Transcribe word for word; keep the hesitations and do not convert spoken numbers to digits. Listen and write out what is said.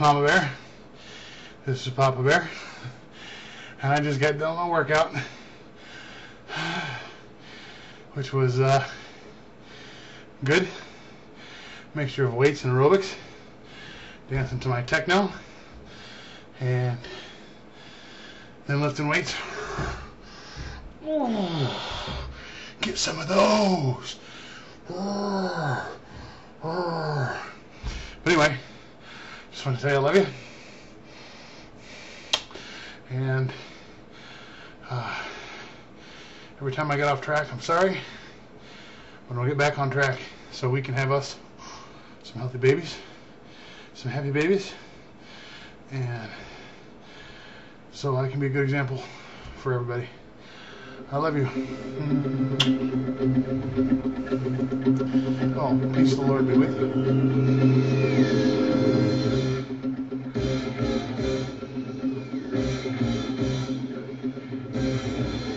Mama Bear. This is Papa Bear. And I just got done my workout, which was uh, good. Mixture of weights and aerobics. Dancing to my techno. And then lifting weights. Get some of those. But anyway, just want to tell you I love you. And uh, every time I get off track, I'm sorry. But we'll get back on track so we can have us some healthy babies, some happy babies, and so I can be a good example for everybody. I love you. Oh, peace of the Lord be with you.